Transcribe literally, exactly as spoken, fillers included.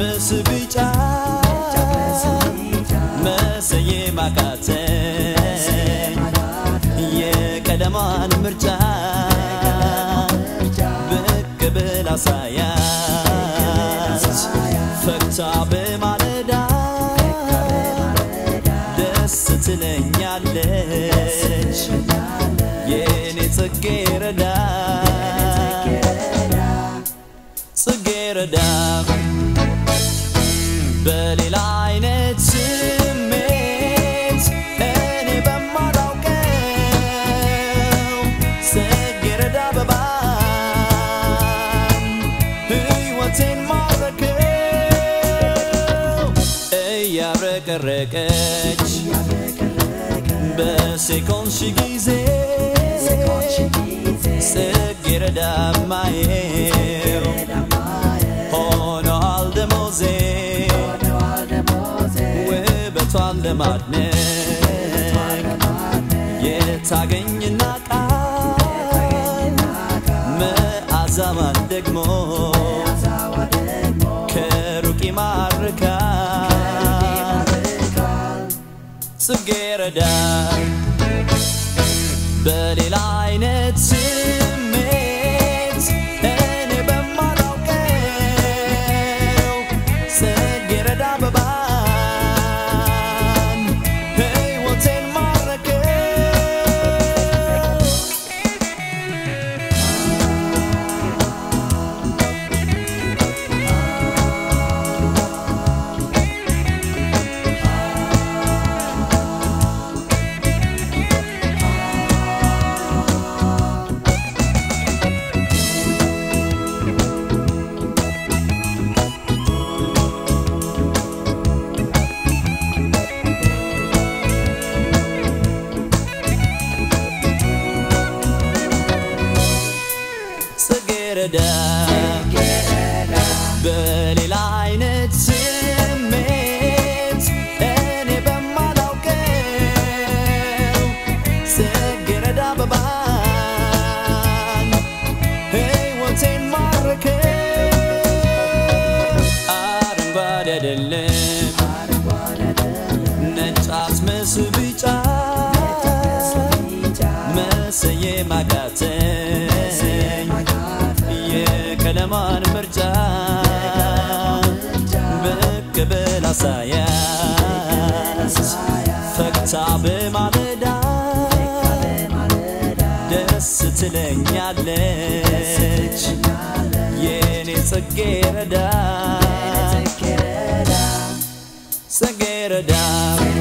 መስብጫ መሰዬ ማቃተ የቀደማን ምርጫ ብቅ ብላ ሳያች ፈክታ በማለዳ ደስ ትለኛለች የኔ ጽጌረዳ ጽጌረዳ በሌላ አይነት ስሜት እኔ በማላውቀው ጽጌረዳ በባን ሕይወቴን ማረከው እያብረቀረቀች በሴኮንሽ ጊዜ ጽጌረዳ ማየው ሆኗል ደሞዜ ውበቷን ለማድነቅ የታገኝና ቃል መዓዛዋን ደግሞ ከሩቅ ይማርካል ጽጌረዳ በሌላ አይነት ስሜት እኔ በማላውቀው ጽጌረዳ በባን ሕይወቴን ማረከው ጽጌረዳ በሌላ አይነት ስሜት እኔ በማላውቀው ጽጌረዳ በባን ሕይወቴን ማረከው አረንጓዴ አይደለም ነጭ አትመስል ቢጫ መሰዬ ማቃተኝ የቀለማን ምርጫ ብቅ ብላ ሳያች ፈክታ በማለዳ ደስ ትለኛለች የኔ ጽጌረዳ ጽጌረዳ